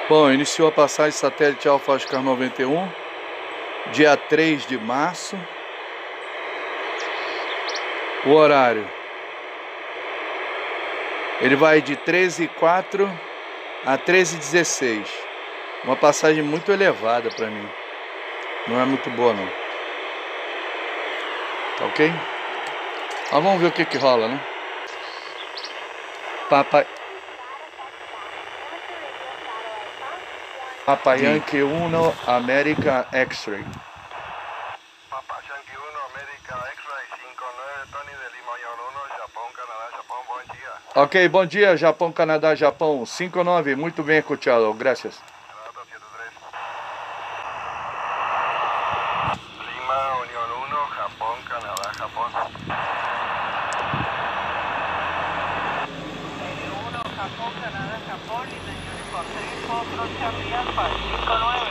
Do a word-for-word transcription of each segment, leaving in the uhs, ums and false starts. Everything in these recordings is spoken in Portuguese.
Bom, iniciou a passagem satélite Alfa Oscar noventa e um, dia três de março. O horário, ele vai de treze e quatro a treze e dezesseis. Uma passagem muito elevada para mim. Não é muito boa não. Tá ok? Mas vamos ver o que que rola, né? Papa... Papa Yankee uno, America X-Ray. Papa Yankee uno, America X-Ray cinco nueve, Tony de Lima uno, Japão, Canadá, Japão, bom dia. Ok, bom dia, Japão, Canadá, Japão, cinco nove, muito bem escuchado, gracias. Lima, Unión uno, Japón, Canadá, Japón. uno, Japón, Canadá, Japón, y de Uniform tres, otro Charlie Alfa, cinco nueve.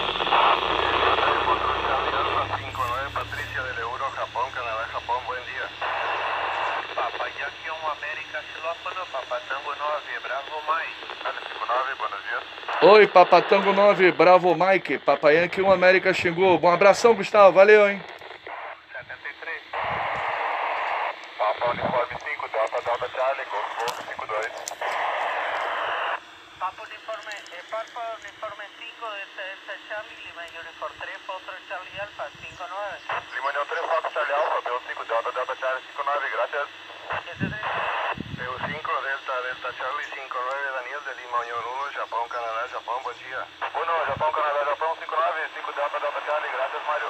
cinco nueve, Patricia del Euro, Japón, Canadá, Japón, buen día. Papa Yankee uno, América, xilófono, Papa Tango nove, Bravo Mike. cinco nueve, buenos días. Oi, Papa Tango nove, Bravo Mike, Papa Yankee um, América Xingu. Bom abração, Gustavo, valeu, hein? setenta e três. Papa Uniforme cinco, Delta, Delta Charlie, Golf, Golf, cinco dois. Papa Uniforme, eh, Papa Uniforme cinco, Delta, Delta Charlie, Lima Uniform tres, otro Charlie Alfa, cinco nueve. Lima Unión tres, Fox Charlie Alfa, B cinco, Delta, Delta Charlie, cinco nueve, gracias. siete tres. B cinco, Delta, Delta Charlie, cinco nueve, Daniel de Lima Unión uno, Japón, Canadá, Japón, buen día. uno, Japón, Canadá, Japón, cinco nueve, cinco Delta, Delta Charlie, gracias Mario.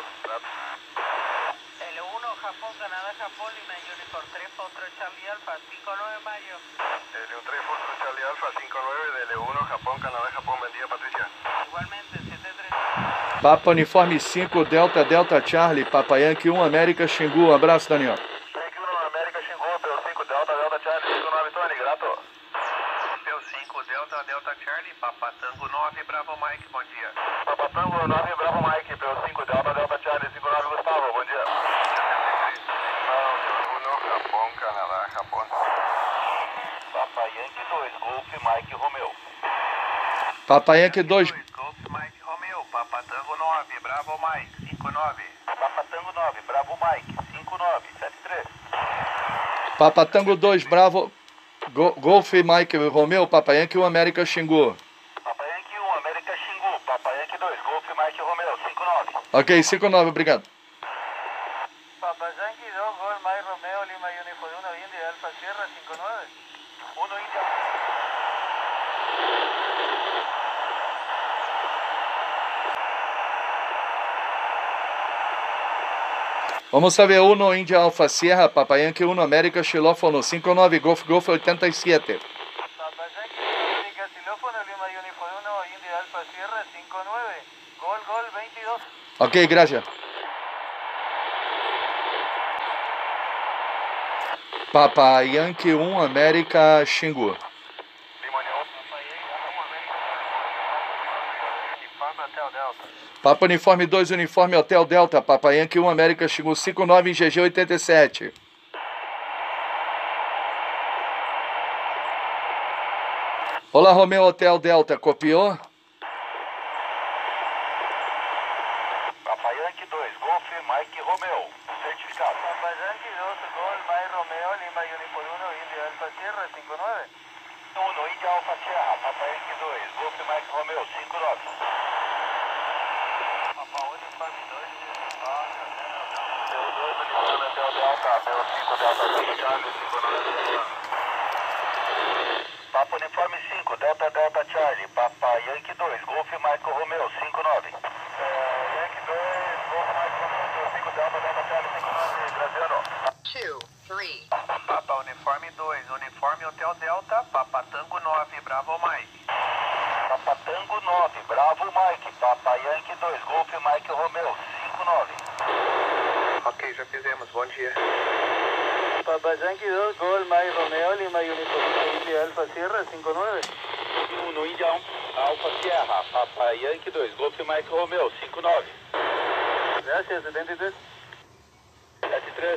L uno, Japón, Canadá, Japón, Lima Uniform tres, otro Charlie Alfa, cinco nueve, Mayo. L tres, Fox Charlie Alfa, cinco nueve, de L uno, Japón, Canadá, Japón, buen día Patricia. Igualmente, siete tres. Papa Uniforme cinco, Delta, Delta Charlie, Papa Yankee um, América Xingu. Um abraço, Daniel. Yankee uno, América Xingu, P cinco, Delta, Delta Charlie, cinco nueve, Tony, grato. P cinco, Delta, Delta Charlie, Papa Tango nove, Bravo Mike, bom dia. Papa Tango nove, Bravo Mike, P cinco, Delta, Delta Charlie, cinco nueve, Gustavo, bom dia. uno, Japón, Canadá, Japón. Papa Yankee dois, Golf, Mike, Romeo. Papa Yankee dois, Golf Mike Romeo, Papa Tango nove, Bravo Mike, cinco nove. Papa Tango nove, Bravo Mike, cinco nove, sete três. Papa Tango dois, Bravo, Go, Golf Mike Romeo, Papa Yankee um, América Xingu. Papa Yankee um, América Xingu, Papa Yankee dois, Golf, Mike, Romeo, cinco nove. Ok, cinco nove, obrigado. Papa Yankee dos, Gol Mike Romeo, Lima Uniform uno, India Alfa Sierra, cinco nueve. uno, India. Vamos saber uno, India Alfa Sierra, Papa Yankee um, América Xilófono, cinco nove, Golf, Golf oitenta e sete. Papa Yankee América Xilófono, Lima Uniform uno, India Alfa Sierra, cinco nueve. Gol, Gol veintidós. Ok, gracias. Papa Yankee um, América Xingu. Lima União. Uniforme Hotel Delta. Papa Uniforme dois, Uniforme Hotel Delta, Papa Yankee um, América Xingu, cinco nove em G G oitenta e sete. Olá, Romeo Hotel Delta, copiou? Papa Yankee dois, Golf, Mike, Romeo. Certificado. Papa Yankee dos, Gol Mike Romeo, Lima Uniform uno, India Alfa Sierra, cinco nueve. uno, India Alfa Sierra, Papa Yankee dois, Golf, Mike, Romeo, cinco nove. Papa Uniform dois, P dois, Uniforme Hotel Delta, P cinco, Delta, Delta Charlie, cinco nove. Papa Uniforme cinco, Delta, Delta Charlie, Papa Yankee dois, Golf, Mike, Romeo, cinco nove. Yankee dois, Golf, Mike, Romeo, cinco, Delta, Delta Charlie, cinco nove, Graziano. two, three. Papa Uniforme dois, Uniforme Hotel Delta, Papa Tango nove, Bravo Mike. Papa Tango nove, Bravo Mike, Papa Yankee dois, Golf, Mike, Romeo, cinco nove. Ok, já fizemos, bom dia. Papa Yankee dos, Gol Mike Romeo, Lima Uniform uno, India Alfa Sierra, cinco nueve. uno, India Alfa Sierra, Papa Yankee dois, Golf, Mike, Romeo, cinco nove. Gracias, setenta e três. sete três.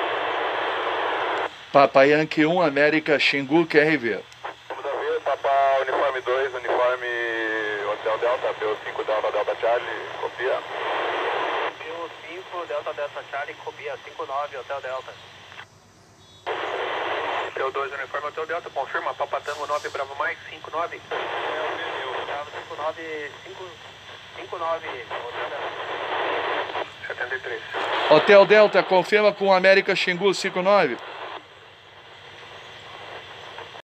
Papa Yankee um, América Xingu, Q R V. Vamos a ver, Papa Uniforme dois, Uniforme Hotel Delta, P O cinco Delta Delta Charlie, copia. P O cinco Delta Delta Charlie, copia, cinco nove, Hotel Delta. P O dois uniforme Hotel Delta, confirma, Papatango nove Bravo mais, cinco nove. Bravo cinco nove, cinco nove, Hotel Delta. setenta e três. Hotel Delta, confirma com América Xingu cinco nove.